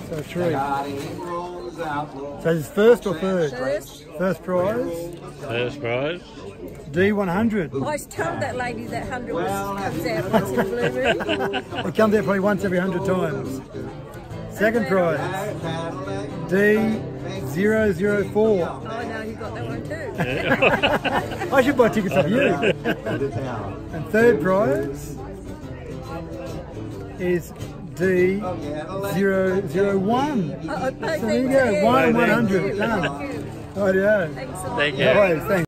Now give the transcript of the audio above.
So 3. So is first or third? First. First prize. First prize. D100. I was told that lady that 100 comes out once in a blue moon. It comes out probably once every 100 times. Second prize. D004. Oh no, you got that one too. I should buy tickets off you. And third prize is D001. So there you go, 1 100. Done. Rightio. Thanks a lot. Thank you. Always, thanks.